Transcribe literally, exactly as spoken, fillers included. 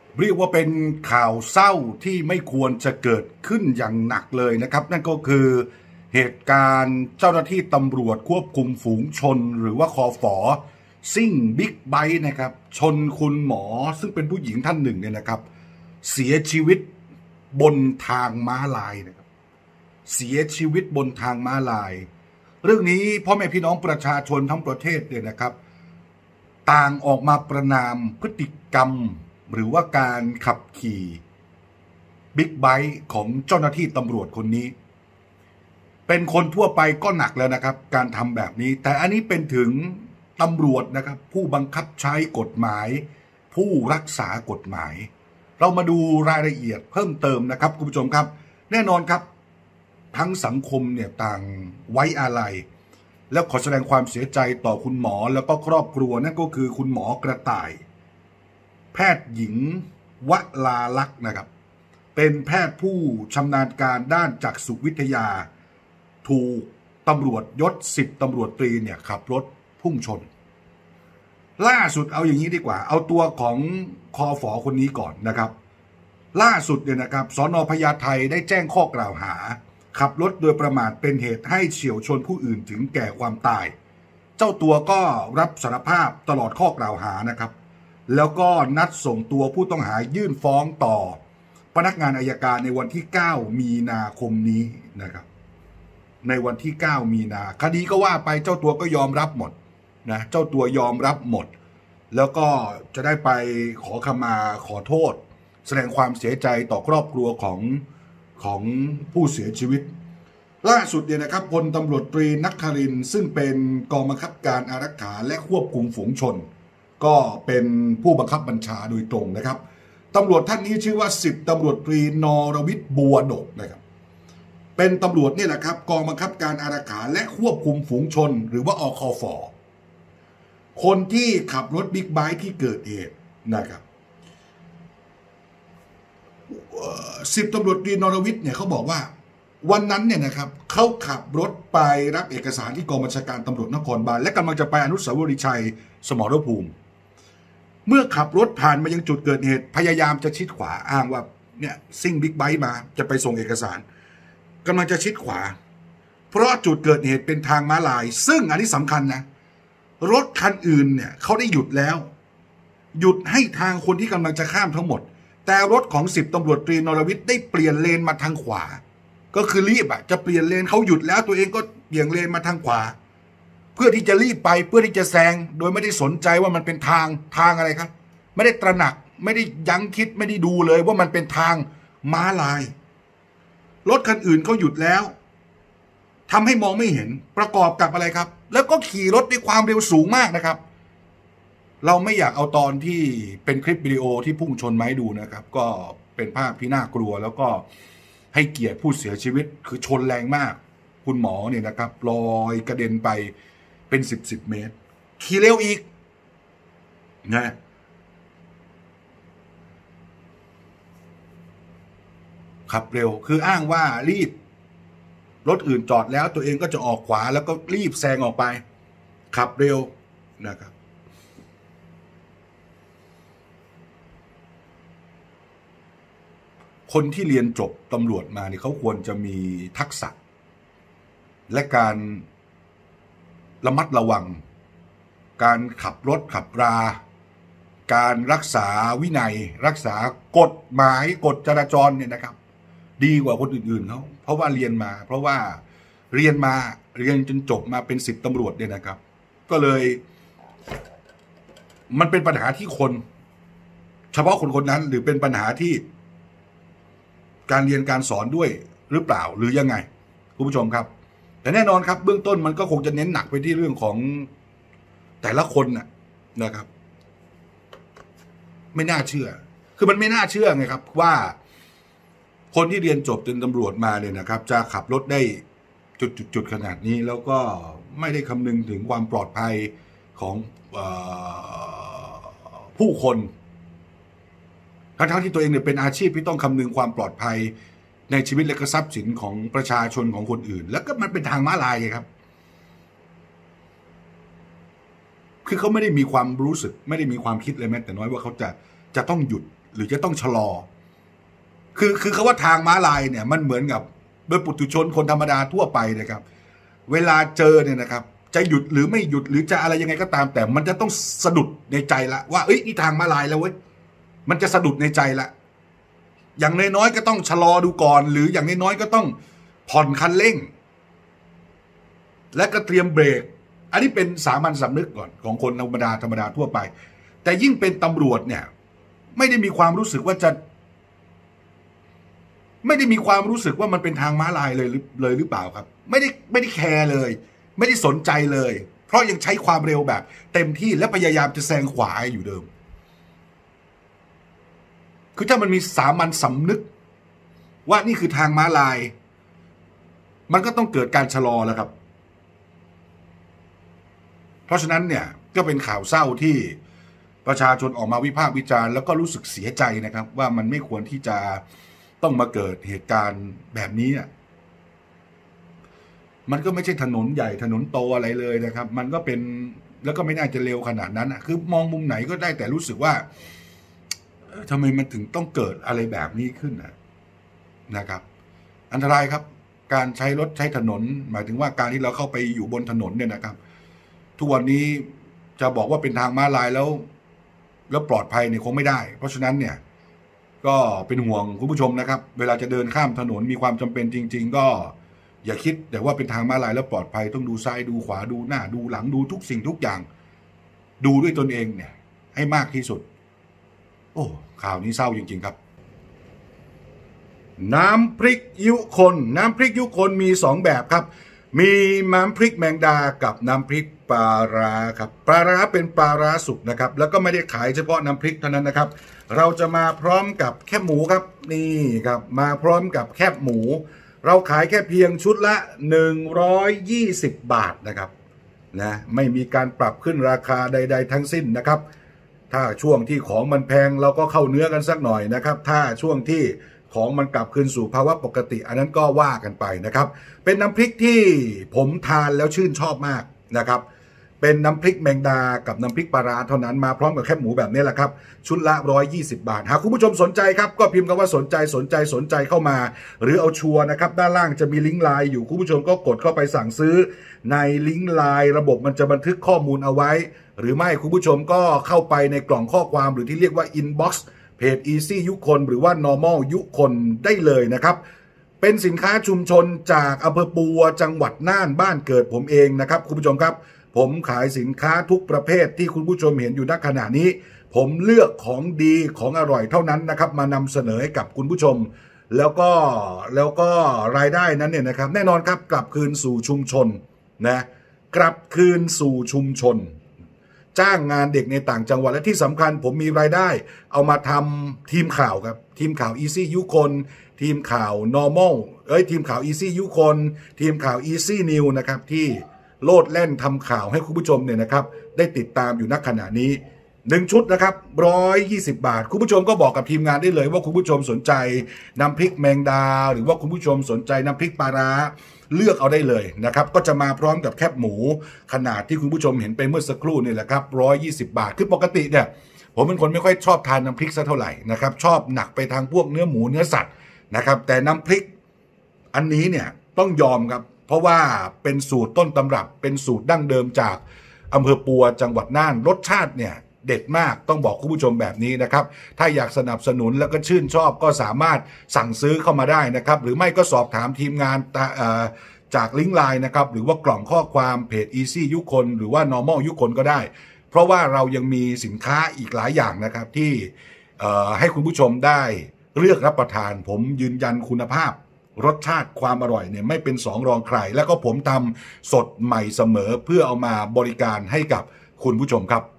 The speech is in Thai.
เรียกว่าเป็นข่าวเศร้าที่ไม่ควรจะเกิดขึ้นอย่างหนักเลยนะครับนั่นก็คือเหตุการณ์เจ้าหน้าที่ตำรวจควบคุมฝูงชนหรือว่าคอฝอซิ่งบิ๊กไบค์นะครับชนคุณหมอซึ่งเป็นผู้หญิงท่านหนึ่งเนี่ยนะครับเสียชีวิตบนทางม้าลายนะครับเสียชีวิตบนทางม้าลายเรื่องนี้พ่อแม่พี่น้องประชาชนทั้งประเทศเนี่ยนะครับต่างออกมาประณามพฤติกรรมหรือว่าการขับขี่บิ๊กไบค์ของเจ้าหน้าที่ตำรวจคนนี้เป็นคนทั่วไปก็หนักแล้วนะครับการทำแบบนี้แต่อันนี้เป็นถึงตำรวจนะครับผู้บังคับใช้กฎหมายผู้รักษากฎหมายเรามาดูรายละเอียดเพิ่มเติมนะครับคุณผู้ชมครับแน่นอนครับทั้งสังคมเนี่ยต่างไว้อาลัยแล้วขอแสดงความเสียใจต่อคุณหมอแล้วก็ครอบครัวนั่นก็คือคุณหมอกระต่ายแพทย์หญิงวลาลักษณ์นะครับเป็นแพทย์ผู้ชำนาญการด้านจักษุวิทยาถูกตำรวจยศสิบตำรวจตรีเนี่ยขับรถพุ่งชนล่าสุดเอาอย่างนี้ดีกว่าเอาตัวของคอฝอคนนี้ก่อนนะครับล่าสุดเนี่ยนะครับสน.พญาไทได้แจ้งข้อกล่าวหาขับรถโดยประมาทเป็นเหตุให้เฉี่ยวชนผู้อื่นถึงแก่ความตายเจ้าตัวก็รับสารภาพตลอดข้อกล่าวหานะครับแล้วก็นัดส่งตัวผู้ต้องหายื่นฟ้องต่อพนักงานอัยการในวันที่เก้ามีนาคมนี้นะครับในวันที่เก้ามีนาคดีก็ว่าไปเจ้าตัวก็ยอมรับหมดนะเจ้าตัวยอมรับหมดแล้วก็จะได้ไปขอขมาขอโทษแสดงความเสียใจต่อครอบครัวของของผู้เสียชีวิตล่าสุดเนี่ยนะครับพลตำรวจตรีนักครินทร์ซึ่งเป็นกองบังคับการอารักขาและควบคุมฝูงชนก็เป็นผู้บังคับบัญชาโดยตรงนะครับตำรวจท่านนี้ชื่อว่าสิบตำรวจตรีนรวิทย์บัวดกนะครับเป็นตำรวจนี่แหละครับกองบังคับการอารักขาและควบคุมฝูงชนหรือว่าอคฝ.คนที่ขับรถบิ๊กไบค์ที่เกิดเหตุนะครับสิบตำรวจตรีนรวิทย์เนี่ยเขาบอกว่าวันนั้นเนี่ยนะครับเขาขับรถไปรับเอกสารที่กองบัญชาการตำรวจนครบาลและกำลังจะไปอนุสาวรีย์ชัยสมรภูมิเมื่อขับรถผ่านมายังจุดเกิดเหตุพยายามจะชิดขวาอ้างว่าเนี่ยซิ่งบิ๊กไบค์มาจะไปส่งเอกสารกำลังจะชิดขวาเพราะจุดเกิดเหตุเป็นทางม้าลายซึ่งอันนี้สำคัญนะรถคันอื่นเนี่ยเขาได้หยุดแล้วหยุดให้ทางคนที่กำลังจะข้ามทั้งหมดแต่รถของสิบตำรวจตรีนรวิทย์ได้เปลี่ยนเลนมาทางขวาก็คือรีบอ่ะจะเปลี่ยนเลนเขาหยุดแล้วตัวเองก็เบี่ยงเลนมาทางขวาเพื่อที่จะรีบไปเพื่อที่จะแซงโดยไม่ได้สนใจว่ามันเป็นทางทางอะไรครับไม่ได้ตระหนักไม่ได้ยั้งคิดไม่ได้ดูเลยว่ามันเป็นทางม้าลายรถคันอื่นเขาหยุดแล้วทำให้มองไม่เห็นประกอบกับอะไรครับแล้วก็ขี่รถด้วยความเร็วสูงมากนะครับเราไม่อยากเอาตอนที่เป็นคลิปวิดีโอที่พุ่งชนไม้ดูนะครับก็เป็นภาพที่น่ากลัวแล้วก็ให้เกียรติผู้เสียชีวิตคือชนแรงมากคุณหมอเนี่ยนะครับลอยกระเด็นไปเป็นสิบสิบเมตรขี่เร็วอีกนะขับเร็วคืออ้างว่ารีบรถอื่นจอดแล้วตัวเองก็จะออกขวาแล้วก็รีบแซงออกไปขับเร็วนะครับคนที่เรียนจบตำรวจมาเนี่ยเขาควรจะมีทักษะและการระมัดระวังการขับรถขับราการรักษาวินัยรักษากฎหมายกฎจราจรเนี่ยนะครับดีกว่าคนอื่นๆเขาเพราะว่าเรียนมาเพราะว่าเรียนมาเรียนจนจบมาเป็นสิบตำรวจเนี่ยนะครับก็เลยมันเป็นปัญหาที่คนเฉพาะคนคนนั้นหรือเป็นปัญหาที่การเรียนการสอนด้วยหรือเปล่าหรือยังไงคุณผู้ชมครับแต่แน่นอนครับเบื้องต้นมันก็คงจะเน้นหนักไปที่เรื่องของแต่ละคนน่ะนะครับไม่น่าเชื่อคือมันไม่น่าเชื่อไงครับว่าคนที่เรียนจบเป็นตำรวจมาเนี่ยนะครับจะขับรถได้จุดๆขนาดนี้แล้วก็ไม่ได้คำนึงถึงความปลอดภัยของเอ่อผู้คนทั้งที่ตัวเองเนี่ยเป็นอาชีพที่ต้องคำนึงความปลอดภัยในชีวิตและก็ทรัพย์สินของประชาชนของคนอื่นแล้วก็มันเป็นทางม้าลายครับคือเขาไม่ได้มีความรู้สึกไม่ได้มีความคิดเลยแม้แต่น้อยว่าเขาจะจะต้องหยุดหรือจะต้องชะลอคือคือคำว่าทางม้าลายเนี่ยมันเหมือนกับโดยปุถุชนคนธรรมดาทั่วไปนะครับเวลาเจอเนี่ยนะครับจะหยุดหรือไม่หยุดหรือจะอะไรยังไงก็ตามแต่มันจะต้องสะดุดในใจละว่าเอ้ยนี่ทางม้าลายแล้วเว้ยมันจะสะดุดในใจละอย่างน้อยๆก็ต้องชะลอดูก่อนหรืออย่างน้อยๆก็ต้องผ่อนคันเร่งและก็เตรียมเบรกอันนี้เป็นสามัญสำนึกก่อนของคนธรรมดาธรรมดาทั่วไปแต่ยิ่งเป็นตำรวจเนี่ยไม่ได้มีความรู้สึกว่าจะไม่ได้มีความรู้สึกว่ามันเป็นทางม้าลายเลยเลยหรือเปล่าครับไม่ได้ไม่ได้แคร์เลยไม่ได้สนใจเลยเพราะยังใช้ความเร็วแบบเต็มที่และพยายามจะแซงขวาอยู่เดิมคือถ้ามันมีสามัญสำนึกว่านี่คือทางม้าลายมันก็ต้องเกิดการชะลอแล้วครับเพราะฉะนั้นเนี่ยก็เป็นข่าวเศร้าที่ประชาชนออกมาวิพากษ์วิจารณ์แล้วก็รู้สึกเสียใจนะครับว่ามันไม่ควรที่จะต้องมาเกิดเหตุการณ์แบบนี้อ่ะมันก็ไม่ใช่ถนนใหญ่ถนนโตอะไรเลยนะครับมันก็เป็นแล้วก็ไม่น่าจะเร็วขนาดนั้นอ่ะคือมองมุมไหนก็ได้แต่รู้สึกว่าทำไมมันถึงต้องเกิดอะไรแบบนี้ขึ้นนะนะครับอันตรายครับการใช้รถใช้ถนนหมายถึงว่าการที่เราเข้าไปอยู่บนถนนเนี่ยนะครับทุกวันนี้จะบอกว่าเป็นทางม้าลายแล้วแล้วปลอดภัยเนี่ยคงไม่ได้เพราะฉะนั้นเนี่ยก็เป็นห่วงคุณผู้ชมนะครับเวลาจะเดินข้ามถนนมีความจำเป็นจริงๆก็อย่าคิดแต่ว่าเป็นทางม้าลายแล้วปลอดภัยต้องดูซ้ายดูขวาดูหน้าดูหลังดูทุกสิ่งทุกอย่างดูด้วยตนเองเนี่ยให้มากที่สุดโอ้ข่าวนี้เศร้าจริงๆครับน้ำพริกยุคนน้ำพริกยุคนมีสองแบบครับมีน้ำพริกแมงดากับน้ำพริกปลาร้าครับปลาร้าเป็นปลาร้าสุกนะครับแล้วก็ไม่ได้ขายเฉพาะน้ำพริกเท่านั้นนะครับเราจะมาพร้อมกับแคบหมูครับนี่ครับมาพร้อมกับแคบหมูเราขายแค่เพียงชุดละหนึ่งร้อยยี่สิบบาทนะครับนะไม่มีการปรับขึ้นราคาใดๆทั้งสิ้นนะครับถ้าช่วงที่ของมันแพงเราก็เข้าเนื้อกันสักหน่อยนะครับถ้าช่วงที่ของมันกลับคืนสู่ภาวะปกติอันนั้นก็ว่ากันไปนะครับเป็นน้ำพริกที่ผมทานแล้วชื่นชอบมากนะครับเป็นน้ำพริกแมงดากับน้ำพริกปลาร้าเท่านั้นมาพร้อมกับแคบหมูแบบนี้แหละครับชุดละหนึ่งร้อยยี่สิบบาทหากคุณผู้ชมสนใจครับก็พิมพ์คำว่าสนใจสนใจสนใจเข้ามาหรือเอาชัวร์นะครับด้านล่างจะมีลิงก์ไลน์อยู่คุณผู้ชมก็กดเข้าไปสั่งซื้อในลิงก์ไลน์ระบบมันจะบันทึกข้อมูลเอาไว้หรือไม่คุณผู้ชมก็เข้าไปในกล่องข้อความหรือที่เรียกว่า inbox เพจ Easy ยุคนหรือว่า normal ยุคนได้เลยนะครับเป็นสินค้าชุมชนจากอำเภอปัวจังหวัดน่านบ้านเกิดผมเองนะครับคุณผู้ชมครับผมขายสินค้าทุกประเภทที่คุณผู้ชมเห็นอยู่ณขณะนี้ผมเลือกของดีของอร่อยเท่านั้นนะครับมานำเสนอให้กับคุณผู้ชมแล้วก็แล้วก็รายได้นั้นเนี่ยนะครับแน่นอนครับกลับคืนสู่ชุมชนนะกลับคืนสู่ชุมชนจ้างงานเด็กในต่างจังหวัดและที่สำคัญผมมีรายได้เอามาทำทีมข่าวครับทีมข่าว Easy ยุคนทีมข่าว normal เอ้ยทีมข่าว Easy ยุคนทีมข่าว Easy New นะครับที่โลดแล่นทำข่าวให้คุณผู้ชมเนี่ยนะครับได้ติดตามอยู่ณขณะนี้หนึ่งชุดนะครับหนึ่งร้อยยี่สิบบาทคุณผู้ชมก็บอกกับทีมงานได้เลยว่าคุณผู้ชมสนใจน้ำพริกแมงดาหรือว่าคุณผู้ชมสนใจน้ำพริกปลาร้าเลือกเอาได้เลยนะครับก็จะมาพร้อมกับแคบหมูขนาดที่คุณผู้ชมเห็นไปเมื่อสักครู่นี่แหละครับหนึ่งร้อยยี่สิบบาทคือปกติเนี่ยผมเป็นคนไม่ค่อยชอบทานน้ำพริกซะเท่าไหร่นะครับชอบหนักไปทางพวกเนื้อหมูเนื้อสัตว์นะครับแต่น้ำพริกอันนี้เนี่ยต้องยอมครับเพราะว่าเป็นสูตรต้นตำรับเป็นสูตรดั้งเดิมจากอำเภอปัวจังหวัดน่านรสชาติเนี่ยเด็ดมากต้องบอกคุณผู้ชมแบบนี้นะครับถ้าอยากสนับสนุนแล้วก็ชื่นชอบก็สามารถสั่งซื้อเข้ามาได้นะครับหรือไม่ก็สอบถามทีมงานจากลิงก์ไลน์นะครับหรือว่ากล่องข้อความเพจ Easy ยุคนหรือว่า normal ยุคนก็ได้เพราะว่าเรายังมีสินค้าอีกหลายอย่างนะครับที่ให้คุณผู้ชมได้เลือกรับประทานผมยืนยันคุณภาพรสชาติความอร่อยเนี่ยไม่เป็นสองรองใครแล้วก็ผมทำสดใหม่เสมอเพื่อเอามาบริการให้กับคุณผู้ชมครับ